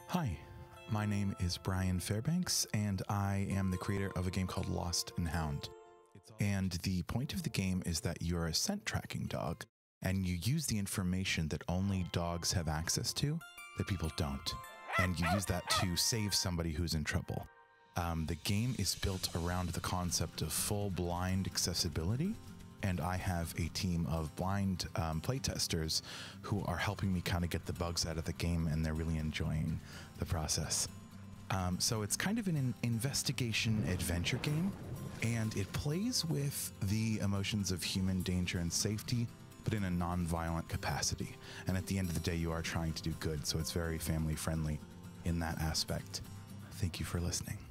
Hi, my name is Brian Fairbanks, and I am the creator of a game called Lost and Hound. And the point of the game is that you're a scent tracking dog, and you use the information that only dogs have access to that people don't. And you use that to save somebody who's in trouble. The game is built around the concept of full blind accessibility, and I have a team of blind playtesters who are helping me kind of get the bugs out of the game, and they're really enjoying the process. So it's kind of an investigation adventure game, and it plays with the emotions of human danger and safety, but in a non-violent capacity. And at the end of the day, you are trying to do good, so it's very family friendly in that aspect. Thank you for listening.